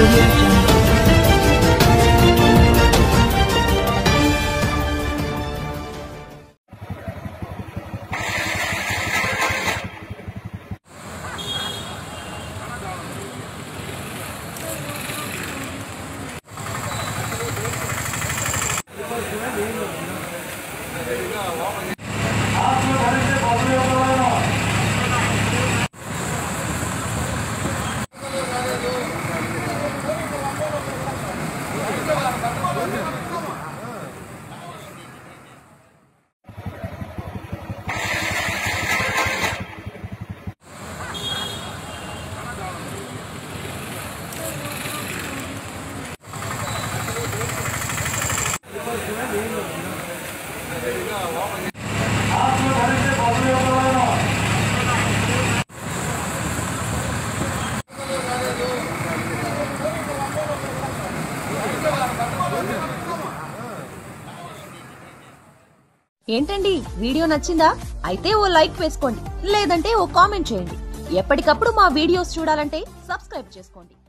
Audio Jungle. ఏంటండి video నచ్చిందా? అయితే ఓ లైక్ వేసుకోండి, లేదంటే ఓ కామెంట్ చేయండి. ఎప్పటికప్పుడు మా వీడియోస్ చూడాలంటే సబ్స్క్రైబ్ చేసుకోండి.